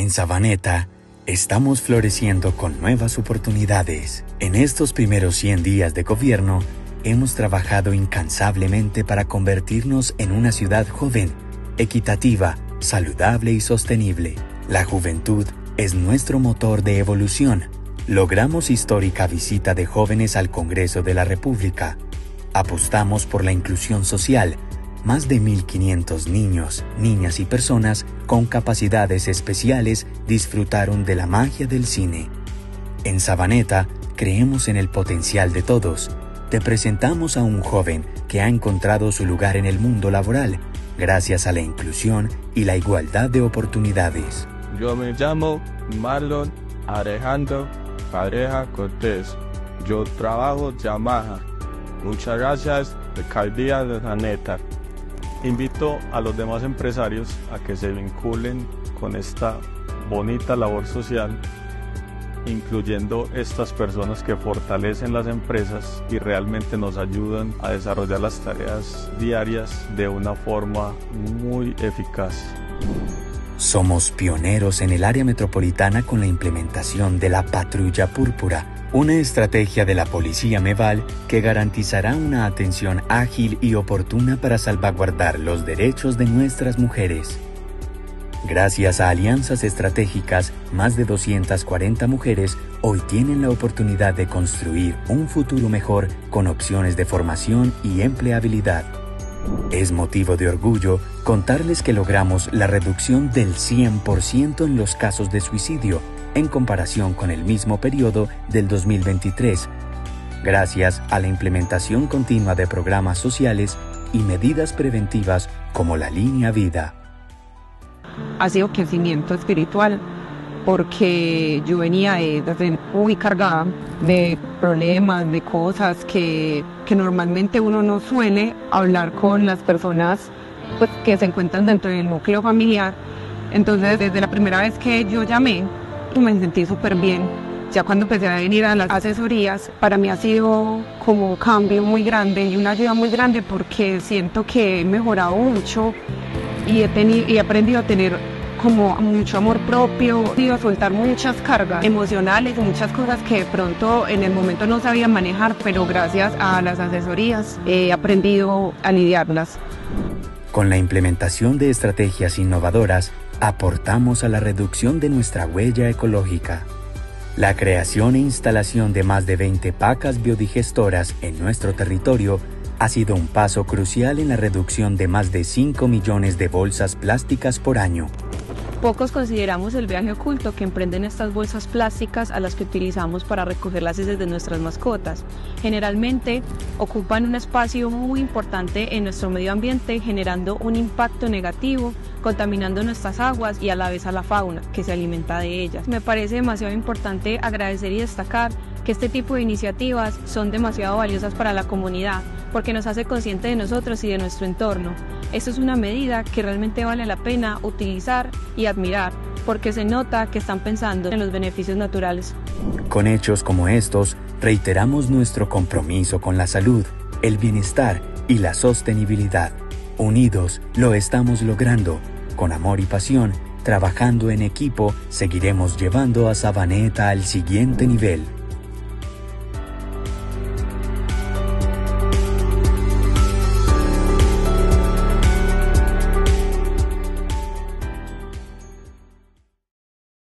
En Sabaneta, estamos floreciendo con nuevas oportunidades. En estos primeros 100 días de gobierno, hemos trabajado incansablemente para convertirnos en una ciudad joven, equitativa, saludable y sostenible. La juventud es nuestro motor de evolución. Logramos histórica visita de jóvenes al Congreso de la República. Apostamos por la inclusión social. Más de 1.500 niños, niñas y personas con capacidades especiales disfrutaron de la magia del cine. En Sabaneta, creemos en el potencial de todos. Te presentamos a un joven que ha encontrado su lugar en el mundo laboral, gracias a la inclusión y la igualdad de oportunidades. Yo me llamo Marlon Alejandro Pareja Cortés. Yo trabajo Yamaha. Muchas gracias, Alcaldía de Sabaneta. Invito a los demás empresarios a que se vinculen con esta bonita labor social, incluyendo estas personas que fortalecen las empresas y realmente nos ayudan a desarrollar las tareas diarias de una forma muy eficaz. Somos pioneros en el área metropolitana con la implementación de la Patrulla Púrpura, una estrategia de la Policía Meval que garantizará una atención ágil y oportuna para salvaguardar los derechos de nuestras mujeres. Gracias a alianzas estratégicas, más de 240 mujeres hoy tienen la oportunidad de construir un futuro mejor con opciones de formación y empleabilidad. Es motivo de orgullo contarles que logramos la reducción del 100% en los casos de suicidio en comparación con el mismo periodo del 2023, gracias a la implementación continua de programas sociales y medidas preventivas como la Línea Vida. Ha sido crecimiento espiritual porque yo venía desde muy cargada de problemas, de cosas que normalmente uno no suele hablar con las personas pues, que se encuentran dentro del núcleo familiar. Entonces, desde la primera vez que yo llamé, me sentí súper bien. Ya cuando empecé a venir a las asesorías, para mí ha sido como un cambio muy grande y una ayuda muy grande porque siento que he mejorado mucho y he aprendido a tener como mucho amor propio, he ido a soltar muchas cargas emocionales y muchas cosas que de pronto en el momento no sabía manejar, pero gracias a las asesorías he aprendido a lidiarlas. Con la implementación de estrategias innovadoras, aportamos a la reducción de nuestra huella ecológica. La creación e instalación de más de 20 pacas biodigestoras en nuestro territorio ha sido un paso crucial en la reducción de más de 5 millones de bolsas plásticas por año. Pocos consideramos el viaje oculto que emprenden estas bolsas plásticas a las que utilizamos para recoger las heces de nuestras mascotas. Generalmente ocupan un espacio muy importante en nuestro medio ambiente, generando un impacto negativo, contaminando nuestras aguas y a la vez a la fauna que se alimenta de ellas. Me parece demasiado importante agradecer y destacar que este tipo de iniciativas son demasiado valiosas para la comunidad porque nos hace consciente de nosotros y de nuestro entorno. Esto es una medida que realmente vale la pena utilizar y admirar porque se nota que están pensando en los beneficios naturales. Con hechos como estos, reiteramos nuestro compromiso con la salud, el bienestar y la sostenibilidad. Unidos lo estamos logrando. Con amor y pasión, trabajando en equipo, seguiremos llevando a Sabaneta al siguiente nivel.